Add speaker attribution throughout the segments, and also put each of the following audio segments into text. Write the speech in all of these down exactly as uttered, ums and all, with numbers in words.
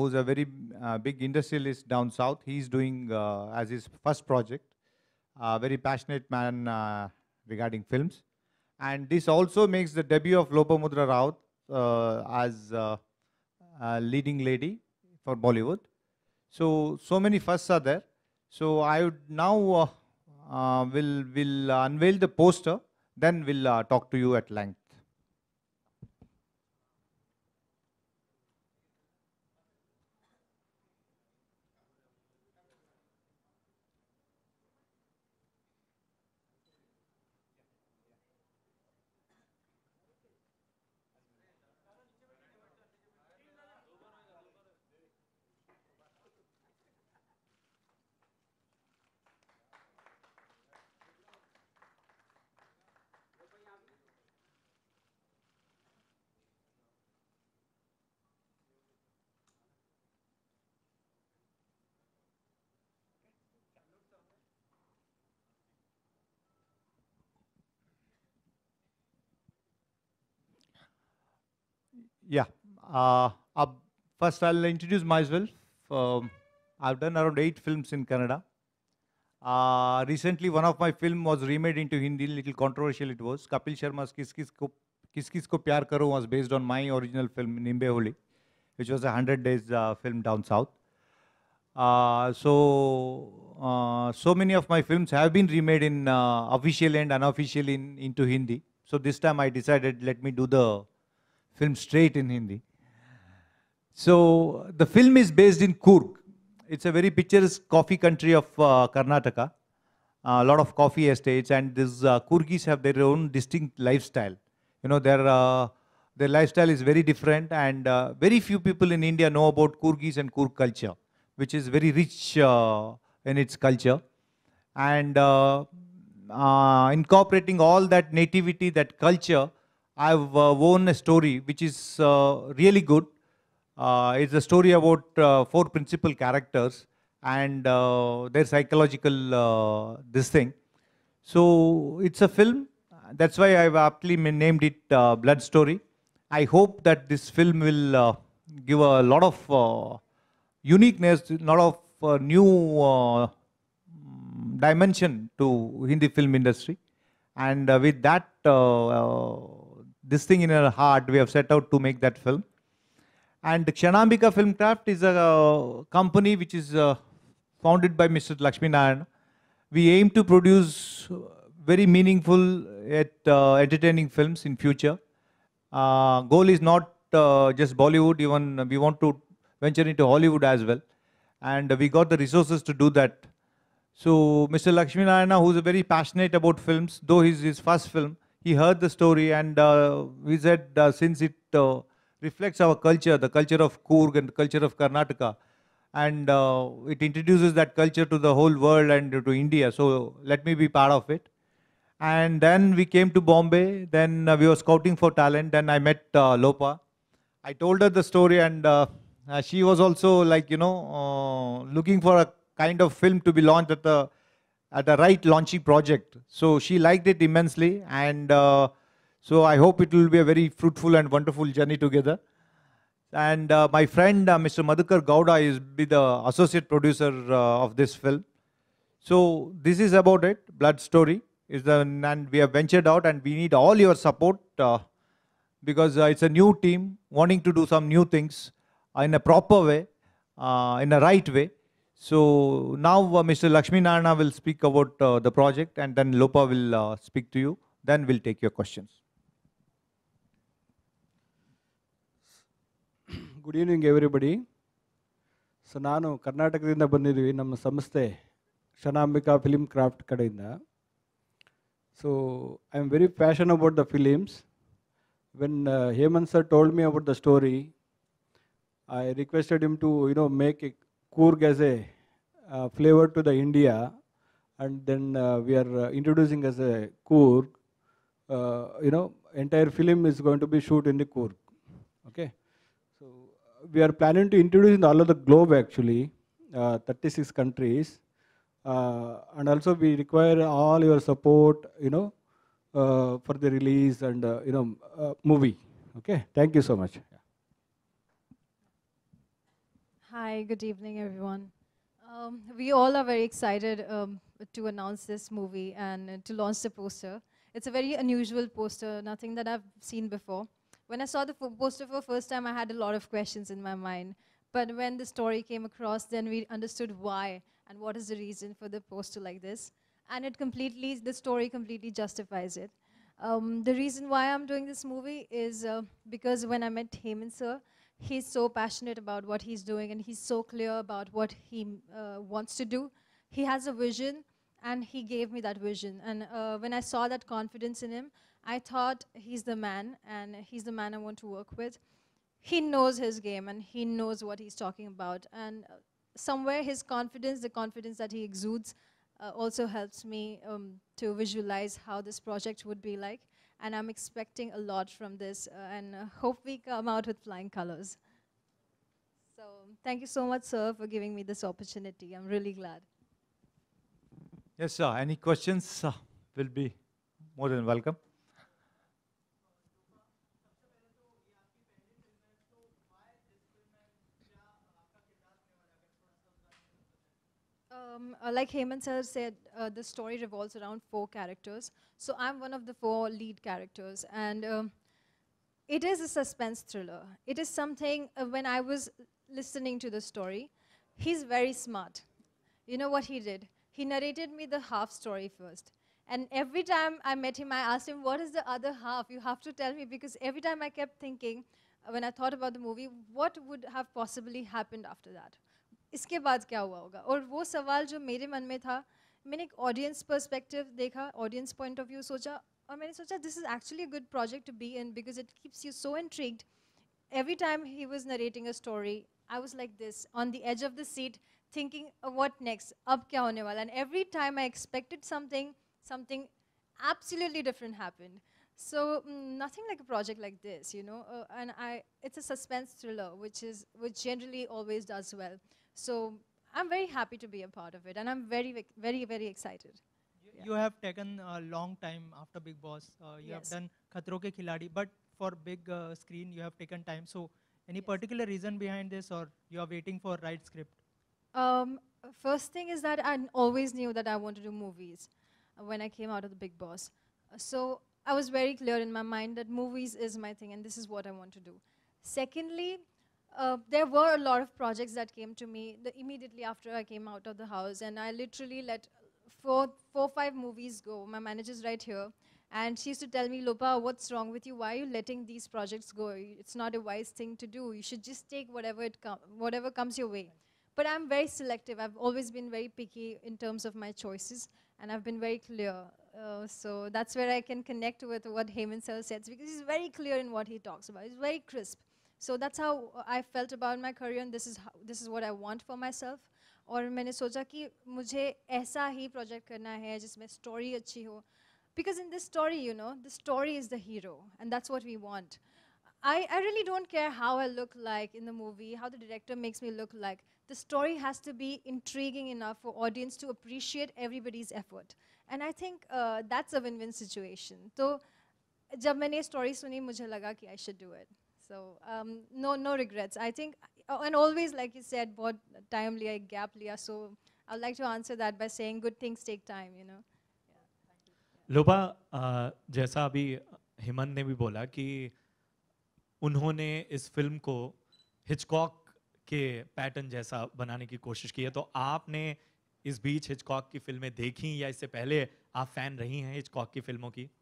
Speaker 1: who's a very uh, big industrialist down south. He's doing uh, as his first project. A very passionate man uh, regarding films. And this also makes the debut of Lopamudra Raut uh, as uh, a leading lady for Bollywood. So, so many firsts are there. So I would now uh, uh, will will unveil the poster, then we'll uh, talk to you at length. Yeah. Uh, uh, First, I'll introduce myself. Um, I've done around eight films in Canada. Uh, recently, one of my film was remade into Hindi. Little controversial it was. Kapil Sharma's Kis Kis Ko Kis Kis Ko Pyar Karo was based on my original film Nimbe Holi, which was a hundred days uh, film down south. Uh, so, uh, so many of my films have been remade in uh, official and unofficial in, into Hindi. So this time I decided let me do the film straight in Hindi. So the film is based in Coorg. It's a very picturesque coffee country of uh, Karnataka. A lot of coffee estates, and these uh, Coorgis have their own distinct lifestyle. You know, their uh, their lifestyle is very different, and uh, very few people in India know about Coorgis and Coorg culture, which is very rich uh, in its culture. And uh, uh, incorporating all that nativity, that culture, I've uh, woven a story which is uh, really good. Uh, it's a story about uh, four principal characters and uh, their psychological uh, this thing. So it's a film. That's why I've aptly named it uh, Blood Story. I hope that this film will uh, give a lot of uh, uniqueness, a lot of uh, new uh, dimension to Hindi film industry. And uh, with that, uh, uh, this thing in our heart, we have set out to make that film. And Kshanambika Filmcraft is a uh, company which is uh, founded by Mister Lakshmi Narayan. We aim to produce very meaningful yet uh, entertaining films in future. Uh, goal is not uh, just Bollywood, even we want to venture into Hollywood as well. And we got the resources to do that. So Mister Lakshmi Narayana, who's very passionate about films, though his his first film, he heard the story and uh, we said uh, since it uh, reflects our culture, the culture of Coorg and the culture of Karnataka, and uh, it introduces that culture to the whole world and to India. So let me be part of it. And then we came to Bombay. Then uh, we were scouting for talent. Then I met uh, Lopa. I told her the story, and uh, uh, she was also like you know uh, looking for a kind of film to be launched at the at the right launching project. So she liked it immensely, and uh, so I hope it will be a very fruitful and wonderful journey together. And uh, my friend uh, Mister Madhukar Gowda is be the associate producer uh, of this film. So this is about it. Blood Story is the, and we have ventured out, and we need all your support uh, because uh, it's a new team wanting to do some new things uh, in a proper way, uh, in a right way. So now uh, Mister Lakshmi Narayana will speak about uh, the project, and then Lopa will uh, speak to you. Then we'll take your questions.
Speaker 2: Good evening, everybody. So ನಾನು ಕರ್ನಾಟಕದಿಂದ ಬಂದಿದ್ದೀವಿ ನಮ್ಮ ಸಂಸ್ಥೆ Kshanambika film craft ಕಡೆಯಿಂದ. So I am very passionate about the films. When uh, Hemant sir told me about the story, I requested him to you know make a Coorg as a uh, flavor to the India, and then uh, we are uh, introducing as a Coorg. Uh, you know, entire film is going to be shoot in the Coorg. Okay. We are planning to introduce in all of the globe actually, uh, thirty-six countries, uh, and also we require all your support, you know, uh, for the release and uh, you know uh, movie. Okay, thank you so much.
Speaker 3: Hi, good evening, everyone. Um, we all are very excited um, to announce this movie and uh, to launch the poster. It's a very unusual poster, nothing that I've seen before. When I saw the fo- poster for the first time, I had a lot of questions in my mind. But when the story came across, then we understood why and what is the reason for the poster like this. And it completely, the story completely justifies it. Um, the reason why I'm doing this movie is uh, because when I met Hemant sir, he's so passionate about what he's doing and he's so clear about what he uh, wants to do. He has a vision and he gave me that vision. And uh, when I saw that confidence in him, I thought he's the man and he's the man I want to work with. He knows his game and he knows what he's talking about. And uh, somewhere his confidence, the confidence that he exudes, uh, also helps me um, to visualize how this project would be like. And I'm expecting a lot from this uh, and uh, hope we come out with flying colors. So thank you so much, sir, for giving me this opportunity. I'm really glad.
Speaker 1: Yes, sir. Any questions uh, will be more than welcome.
Speaker 3: Um, uh, like Hemant sir said, uh, the story revolves around four characters. So I'm one of the four lead characters. And um, it is a suspense thriller. It is something, uh, when I was listening to the story, he's very smart. You know what he did? He narrated me the half story first. And every time I met him, I asked him, what is the other half? You have to tell me, because every time I kept thinking, uh, when I thought about the movie, what would have possibly happened after that? इसके बाद क्या हुआ होगा? और वो सवाल जो मेरे मन में था, मैंने एक ऑडियंस पर्सपेक्टिव देखा, ऑडियंस पॉइंट ऑफ व्यू सोचा, और मैंने सोचा this is actually a good project to be in because it keeps you so intrigued. Every time he was narrating a story, I was like this, on the edge of the seat, thinking, uh, what next? Ab kya hone wala? And every time I expected something, something absolutely different happened. So mm, nothing like a project like this, you know. Uh, and I, it's a suspense thriller, which is which generally always does well. So I'm very happy to be a part of it, and I'm very, very, very excited.
Speaker 4: You,
Speaker 3: Yeah.
Speaker 4: you have taken a long time after Big Boss. Uh, you have
Speaker 3: Yes.
Speaker 4: done Khatron Ke Khiladi, but for big uh, screen you have taken time. So, any
Speaker 3: Yes.
Speaker 4: particular reason behind this, or you are waiting for right script?
Speaker 3: Um, first thing is that I n- always knew that I wanted to do movies uh, when I came out of the Big Boss. Uh, so I was very clear in my mind that movies is my thing and this is what I want to do. Secondly, uh, there were a lot of projects that came to me the, immediately after I came out of the house, and I literally let four, four, five movies go. My manager's right here. And she used to tell me, Lopa, what's wrong with you? Why are you letting these projects go? It's not a wise thing to do. You should just take whatever, it com- whatever comes your way. But I'm very selective. I've always been very picky in terms of my choices, and I've been very clear. Uh, so that's where I can connect with what Hemant sir says, because he's very clear in what he talks about. He's very crisp. So that's how I felt about my career, and this is how, this is what I want for myself. और मैंने सोचा कि मुझे ऐसा ही project करना है जिसमें story अच्छी हो. Because in this story, you know, the story is the hero, and that's what we want. I, I really don't care how I look like in the movie, how the director makes me look like. The story has to be intriguing enough for audience to appreciate everybody's effort. And I think uh, that's a win-win situation. So, जब मैंने ये story सुनी, मुझे लगा कि I should do it. So, um, no, no regrets. I think, uh, and always, like you said, बहुत time लिया, एक gap लिया. So, I'd like to answer that by saying good things take time, you know.
Speaker 5: लोपा अ, जैसा अभी हेमंत ने भी बोला कि उन्होंने इस फिल्म को हिचकॉक के पैटर्न जैसा बनाने की कोशिश की है, तो आपने इस बीच हिचकॉक की फिल्में देखी या इससे पहले आप फैन रही हैं हिचकॉक की फिल्मों की?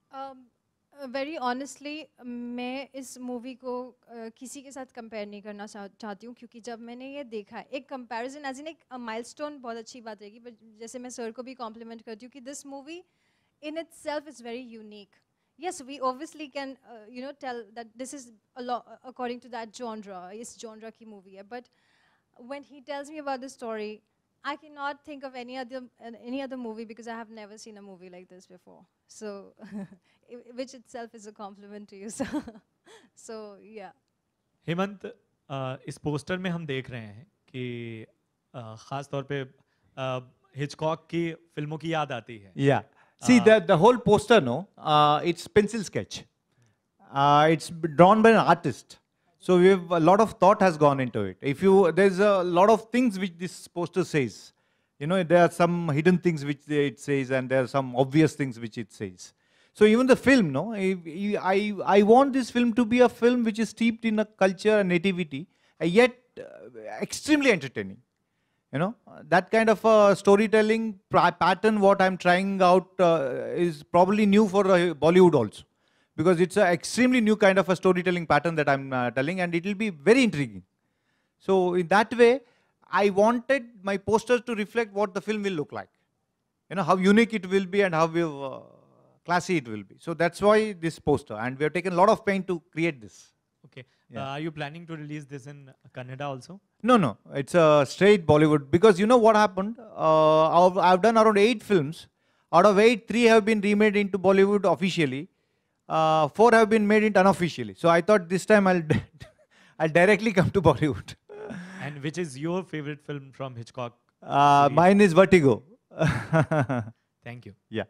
Speaker 3: वेरी ऑनेस्टली मैं इस मूवी को uh, किसी के साथ कंपेयर नहीं करना चाह, चाहती हूँ, क्योंकि जब मैंने ये देखा, एक कंपैरिजन एज इन एक माइलस्टोन बहुत अच्छी बात रहेगी, बट जैसे मैं सर को भी कॉम्प्लीमेंट करती हूँ कि this movie in itself is very unique. Yes, we obviously can, uh, you know, tell that this is a lot according to that genre. It's genre ki movie hai. But when he tells me about the story, I cannot think of any other uh, any other movie because I have never seen a movie like this before. So, which itself is a compliment to you. So, so yeah.
Speaker 5: Hemant, अ, इस poster में हम देख रहे हैं कि अ, खास तौर पे अ, हिचकॉक की फिल्मों की याद आती है.
Speaker 1: Yeah. See,
Speaker 5: Uh,
Speaker 1: the, the whole poster, no, uh, it's pencil sketch. Uh, it's b- drawn by an artist. So we have a lot of thought has gone into it. If you, there's a lot of things which this poster says. You know, there are some hidden things which it says, and there are some obvious things which it says. So even the film, no, I, I, I want this film to be a film which is steeped in a culture and nativity, uh, yet uh, extremely entertaining. You know, that kind of uh, storytelling pattern, what I'm trying out uh, is probably new for uh, Bollywood also. Because it's an extremely new kind of a storytelling pattern that I'm uh, telling, and it will be very intriguing. So in that way, I wanted my posters to reflect what the film will look like. You know, how unique it will be and how uh, classy it will be. So that's why this poster, and we have taken a lot of pain to create this.
Speaker 5: Okay.
Speaker 1: Yeah.
Speaker 5: Uh, are you planning to release this in Kannada also?
Speaker 1: No, no, it's a straight Bollywood, because you know what happened? Uh, I've, I've done around eight films. Out of eight, three have been remade into Bollywood officially. Uh, four have been made it unofficially. So I thought this time I'll, I'll directly come to Bollywood.
Speaker 5: And which is your favorite film from Hitchcock?
Speaker 1: Uh,
Speaker 5: series?
Speaker 1: mine is Vertigo.
Speaker 5: Thank you.
Speaker 1: Yeah.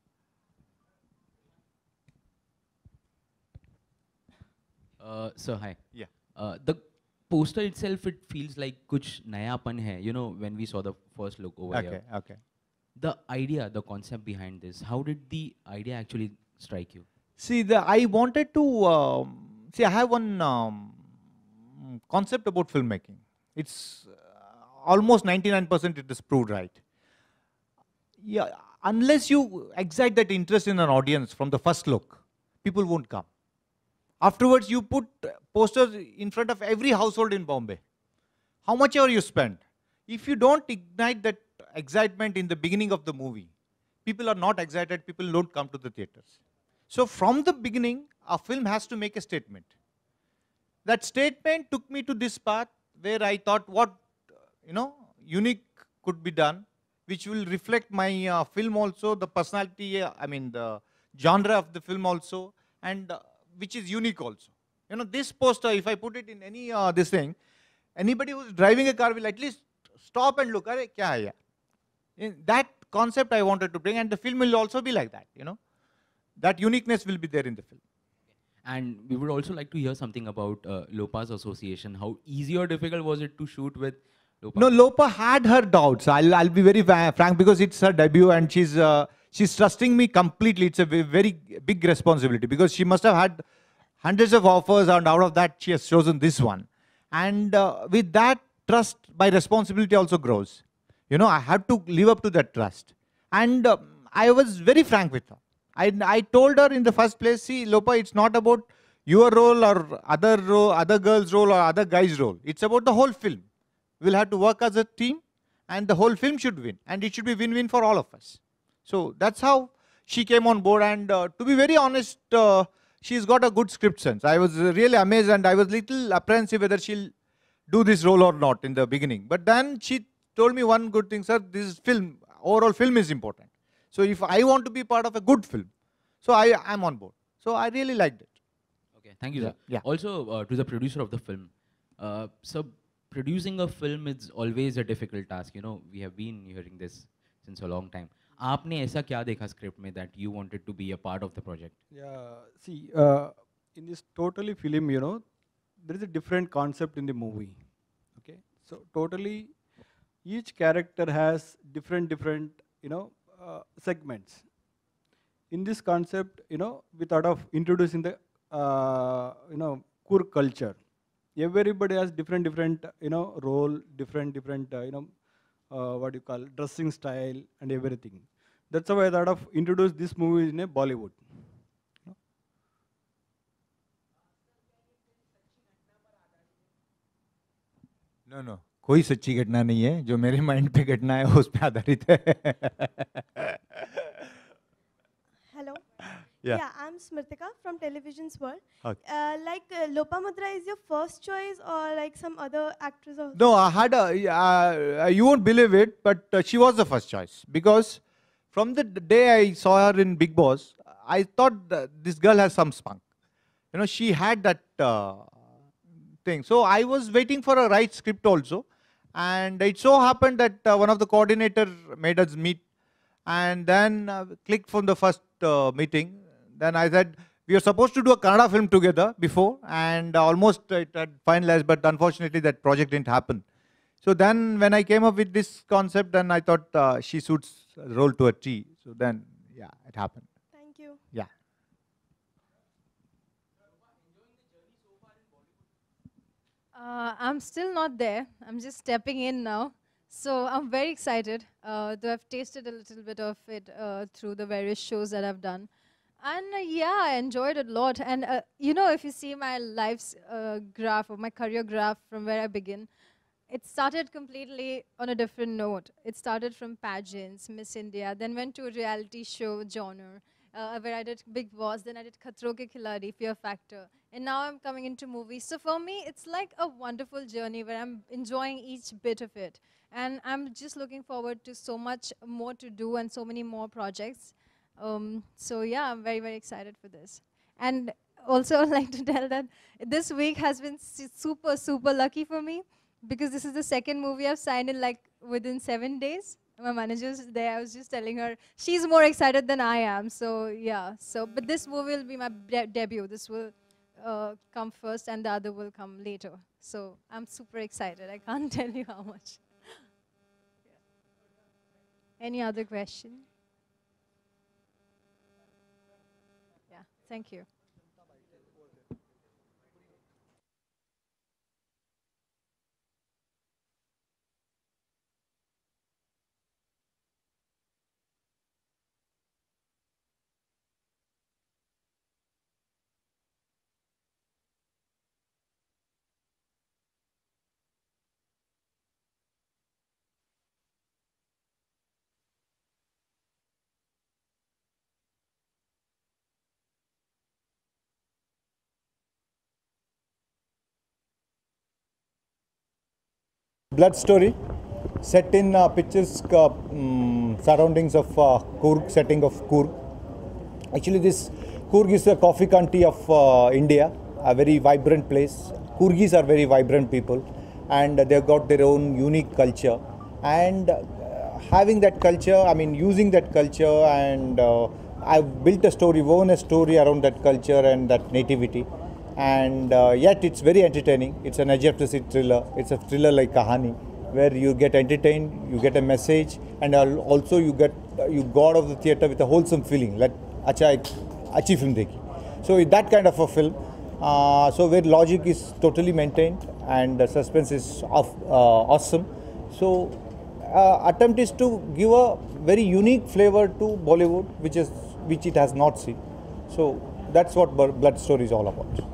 Speaker 6: Uh, so hi.
Speaker 1: Yeah.
Speaker 6: Uh, the poster itself, it feels like kuch nayapan hai. You know, when we saw the first look over
Speaker 1: Okay,
Speaker 6: here.
Speaker 1: okay.
Speaker 6: The idea, the concept behind this, how did the idea actually strike you?
Speaker 1: See, the, I wanted to, um, see, I have one um, concept about filmmaking. It's uh, almost ninety-nine percent it is proved right. Yeah, unless you excite that interest in an audience from the first look, people won't come. Afterwards, you put posters in front of every household in Bombay. How much ever you spend, if you don't ignite that excitement in the beginning of the movie, people are not excited, people don't come to the theaters. So from the beginning, a film has to make a statement. That statement took me to this path where I thought what, you know, unique could be done, which will reflect my uh, film also, the personality, uh, I mean the genre of the film also, and uh, which is unique also. You know, this poster, if I put it in any uh, this thing, anybody who's driving a car will at least stop and look, Arey, kya hai yaar? In that concept I wanted to bring, and the film will also be like that, you know. That uniqueness will be there in the film.
Speaker 6: And we would also like to hear something about uh, Lopa's association. How easy or difficult was it to shoot with Lopa?
Speaker 1: No, Lopa had her doubts. I'll, I'll be very frank, because it's her debut and she's, uh, she's trusting me completely. It's a very big responsibility, because she must have had hundreds of offers, and out of that she has chosen this one. And uh, with that trust, my responsibility also grows. You know, I have to live up to that trust. And uh, I was very frank with her. I, I told her in the first place, see, Lopa, it's not about your role or other role, other girl's role or other guy's role. It's about the whole film. We'll have to work as a team, and the whole film should win. And it should be win-win for all of us. So that's how she came on board. And uh, to be very honest, uh, she's got a good script sense. I was really amazed, and I was little apprehensive whether she'll do this role or not in the beginning. But then she told me one good thing, sir, this film, overall film is important. So if I want to be part of a good film, so I am on board. So I really liked it.
Speaker 6: Okay, thank you,
Speaker 1: Yeah,
Speaker 6: sir.
Speaker 1: yeah.
Speaker 6: Also, uh, to the producer of the film, uh, so producing a film is always a difficult task. You know, we have been hearing this since a long time. आपने ऐसा क्या देखा script में that you wanted to be a part of the project?
Speaker 2: Yeah, see, uh, in this totally film, you know, there is a different concept in the movie. Okay, so totally, each character has different, different, you know, uh, segments. In this concept, you know, we thought of introducing the, uh, you know, Kur culture. Everybody has different, different, you know, role, different, different, uh, you know, uh, what you call dressing style and everything. That's how I thought of introduce this movie in a Bollywood.
Speaker 1: No, no. कोई सच्ची घटना नहीं है. जो मेरे mind पे घटना है उस पे आधारित है.
Speaker 7: Hello.
Speaker 1: Yeah.
Speaker 7: I'm Smritika from Television's World.
Speaker 1: Okay.
Speaker 7: Uh, like uh, Lopamudra is your first choice, or like some other actress? Of
Speaker 1: No, I had a, uh, you won't believe it, but uh, she was the first choice. Because from the day I saw her in Big Boss, I thought that this girl has some spunk. You know, she had that uh, thing. So I was waiting for a right script also. And it so happened that uh, one of the coordinator made us meet. And then uh, clicked from the first uh, meeting. Then I said, we were supposed to do a Kannada film together before, and almost it had finalized, but unfortunately that project didn't happen. So then when I came up with this concept, then I thought uh, she suits the role to a T. So then, yeah, it happened.
Speaker 7: Thank you.
Speaker 1: Yeah.
Speaker 3: Uh, I'm still not there. I'm just stepping in now. So I'm very excited. Uh, though I've tasted a little bit of it uh, through the various shows that I've done. And uh, yeah, I enjoyed it a lot. And uh, you know, if you see my life's uh, graph or my career graph from where I begin, it started completely on a different note. It started from pageants, Miss India, then went to a reality show genre, uh, where I did Big Boss, then I did Khatron Ke Khiladi, Fear Factor, and now I'm coming into movies. So for me, it's like a wonderful journey where I'm enjoying each bit of it. And I'm just looking forward to so much more to do and so many more projects. Um, so yeah, I'm very, very excited for this. And also I'd like to tell that this week has been su- super, super lucky for me, because this is the second movie I've signed in like within seven days. My manager's there. I was just telling her she's more excited than I am. So yeah. So but this movie will be my de- debut. This will uh, come first, and the other will come later. So I'm super excited. I can't tell you how much. Yeah. Any other question? Yeah. Thank you.
Speaker 8: Blood Story, set in uh, picturesque uh, um, surroundings of uh, Coorg, setting of Coorg. Actually, this Coorg is a coffee country of uh, India, a very vibrant place. Coorgis are very vibrant people, and uh, they've got their own unique culture. And uh, having that culture, I mean, using that culture, and uh, I've built a story, woven a story around that culture and that nativity. And uh, yet it's very entertaining. It's an edge of the seat thriller. It's a thriller like Kahani, where you get entertained, you get a message, and also you get you go out of the theater with a wholesome feeling, like acha achi film dekhi. So that kind of a film. Uh, so where logic is totally maintained and the suspense is of, uh, awesome. So uh, attempt is to give a very unique flavor to Bollywood, which is which it has not seen. So that's what Blood Story is all about.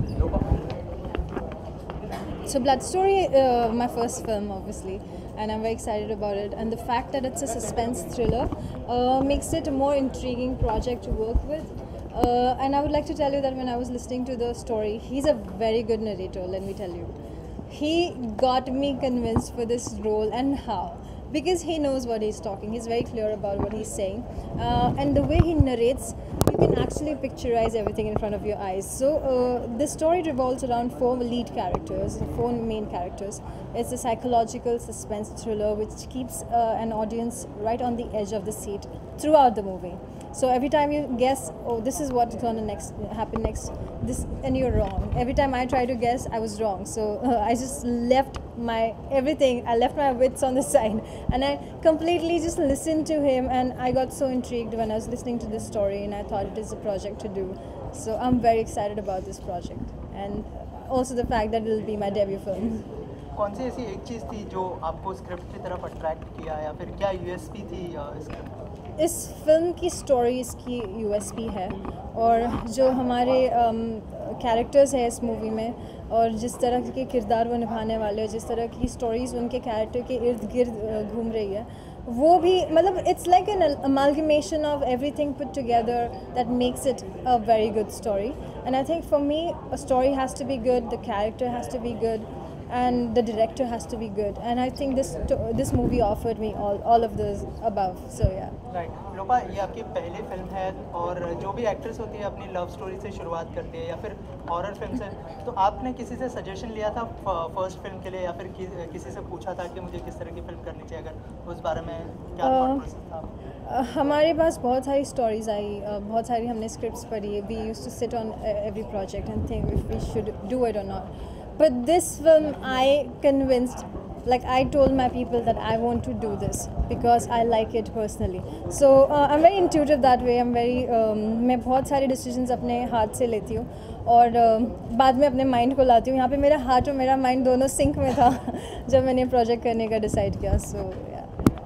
Speaker 3: So Blood Story, uh, my first film, obviously, and I'm very excited about it. And the fact that it's a suspense thriller uh, makes it a more intriguing project to work with. Uh, and I would like to tell you that when I was listening to the story, he's a very good narrator, let me tell you. He got me convinced for this role, and how? Because he knows what he's talking. He's very clear about what he's saying. Uh, and the way he narrates, you can actually picturize everything in front of your eyes. So uh, the story revolves around four lead characters, four main characters. It's a psychological suspense thriller which keeps uh, an audience right on the edge of the seat throughout the movie. So every time you guess, oh, this is what's going to next happen next, this, and you're wrong. Every time I try to guess, I was wrong. So uh, I just left my everything. I left my wits on the side, and I completely just listened to him. And I got so intrigued when I was listening to this story, and I thought it is a project to do. So I'm very excited about this project, and also the fact that it will be my debut film.
Speaker 4: कौन सी ऐसी एक चीज़ थी जो आपको script की तरफ attract किया, या फिर क्या यूएसपी थी स्क्रिप्ट?
Speaker 3: इस फिल्म की स्टोरी इसकी यूएसपी है, और जो हमारे कैरेक्टर्स हैं इस मूवी में, और जिस तरह के किरदार वो निभाने वाले हैं, जिस तरह की स्टोरीज़ उनके कैरेक्टर के इर्द गिर्द घूम रही है, वो भी मतलब it's like an amalgamation of everything put together that makes it a very good story. And I think for me a story has to be good, the character has to be good, and the director has to be good. And I think this to- this movie offered me all all of those above. So yeah.
Speaker 4: Right Lopa, ये आपकी पहली film है और जो भी actress होती है अपनी लव स्टोरी से शुरुआत करती है या फिर हॉरर फिल्म से, तो आपने किसी से सजेशन लिया था फर्स्ट फिल्म के लिए या फिर कि, किसी से पूछा था कि मुझे किस तरह की फिल्म करनी चाहिए, अगर उस बारे में क्या
Speaker 3: अ,
Speaker 4: thought process था?
Speaker 3: Uh, हमारे पास बहुत सारी स्टोरीज आई, uh, बहुत सारी हमने स्क्रिप्ट्स पढ़ी. We used to sit on every project and think if we should do it और not. But this film, I convinced, like I told my people that I want to do this because I like it personally. So uh, I'm very intuitive that way. I'm very, um, मैं बहुत सारे decisions अपने हाथ से लेती हूँ और uh, बाद में अपने mind को लाती हूँ. यहाँ पे मेरा हाथ और मेरा mind दोनों sync में था जब मैंने project करने का decide किया. So yeah.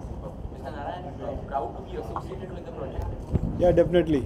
Speaker 9: Proud to be associated with the project.
Speaker 2: Yeah, definitely.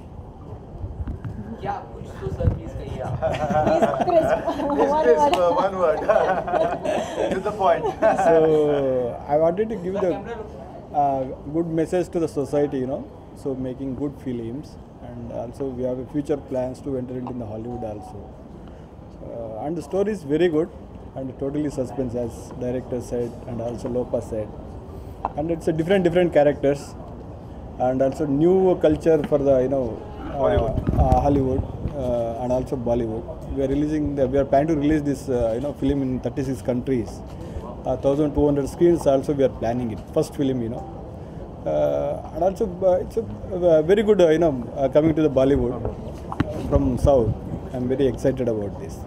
Speaker 9: क्या कुछ तो सर प्लीज कहिए आप.
Speaker 3: He's crisp. One word.
Speaker 8: one word. To the point.
Speaker 2: So I wanted to give the uh, good message to the society, you know. So making good films, and also we have a future plans to enter into the Hollywood also. Uh, and the story is very good and totally suspense, as director said and also Lopa said. And it's a different different characters, and also new culture for the you know uh, Hollywood, uh, Hollywood uh, and also Bollywood. We are releasing the, we are planning to release this uh, you know film in thirty-six countries, uh, one thousand two hundred screens. Also we are planning it, first film, you know, uh, and also uh, it's a, uh, very good uh, you know uh, coming to the Bollywood from South. I'm very excited about this.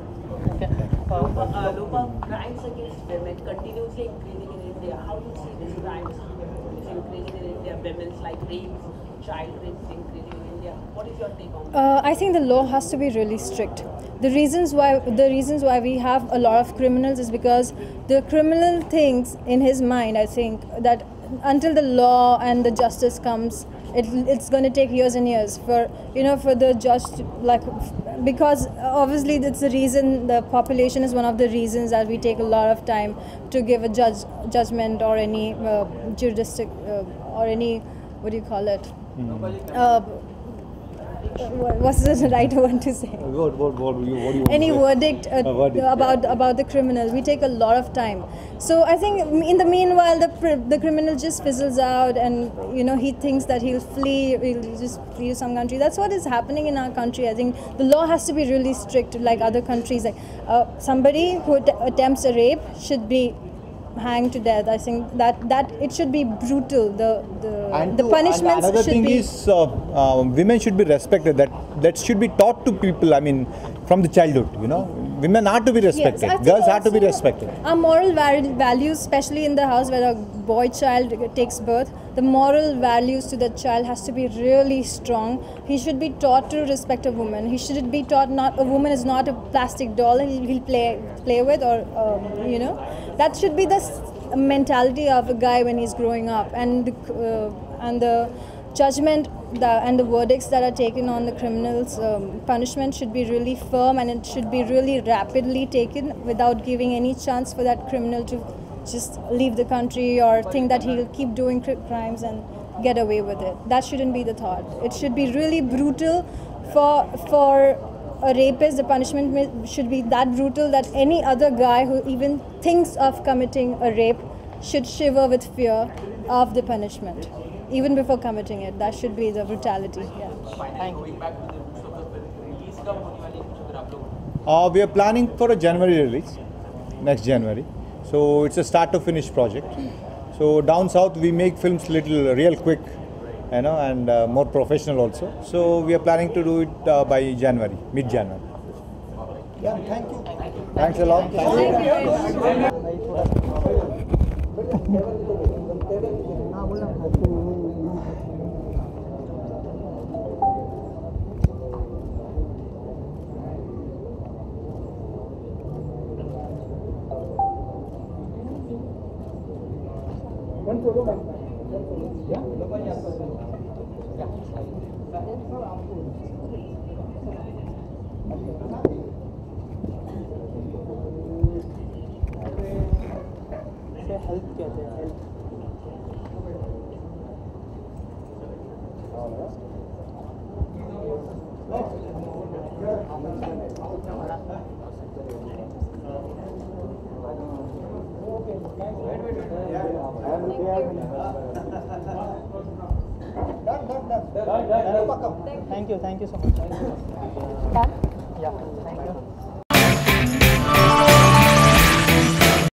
Speaker 9: Uh, Lopa, crimes against women continuously increasing in India. How do you see these crimes is increasing in India? Women's like rapes, child rapes increasing in India. What is your take on that?
Speaker 3: Uh, I think the law has to be really strict. The reasons why the reasons why we have a lot of criminals is because the criminal thinks in his mind, I think, that until the law and the justice comes, it, it's going to take years and years for you know for the judge to, like because obviously that's the reason the population is one of the reasons that we take a lot of time to give a judge judgment or any uh, jurisdic uh, or any what do you call it. Uh, what- what's the right word to say?
Speaker 8: What, what, what, do you, what do you want
Speaker 3: Any
Speaker 8: to say?
Speaker 3: verdict, uh,
Speaker 8: A verdict,
Speaker 3: about about the criminal, we take a lot of time. So I think in the meanwhile, the pr- the criminal just fizzles out, and you know he thinks that he'll flee, he'll just flee to some country. That's what is happening in our country. I think the law has to be really strict, like other countries. Like uh, somebody who att- attempts a rape should be hanged to death. I think that that it should be brutal. The the
Speaker 8: And
Speaker 3: the
Speaker 8: to-
Speaker 3: punishments
Speaker 8: and another
Speaker 3: should
Speaker 8: thing
Speaker 3: be.
Speaker 8: is uh, uh, women should be respected. That that should be taught to people. I mean, from the childhood. You know, women are to be respected.
Speaker 3: Yes, I think
Speaker 8: Girls are to be
Speaker 3: also
Speaker 8: respected.
Speaker 3: Our moral val- values, especially in the house where a boy child takes birth, the moral values to the child has to be really strong. He should be taught to respect a woman. He should be taught not a woman is not a plastic doll and he'll, he'll play play with, or um, you know, that should be the s- mentality of a guy when he's growing up. And the, uh, and the judgment the, and the verdicts that are taken on the criminals, um, punishment should be really firm, and it should be really rapidly taken without giving any chance for that criminal to just leave the country or think that he'll keep doing cri- crimes and get away with it. That shouldn't be the thought. It should be really brutal. For for a rapist, the punishment may- should be that brutal that any other guy who even thinks of committing a rape should shiver with fear of the punishment, even before committing it. That should be the brutality. Yeah.
Speaker 9: Going back to the roots of the film, release कब होने वाली है कुछ अगर आप लोग
Speaker 8: Uh, we are planning for a January release, next January. So it's a start to finish project. So down south we make films little real quick, you know, and uh, more professional also. So we are planning to do it uh, by January, mid January. Yeah, thank you. Thanks a lot. Thank you.
Speaker 4: इसे help कहते हैं, help. Thank you, thank you so much. Yeah, thank you.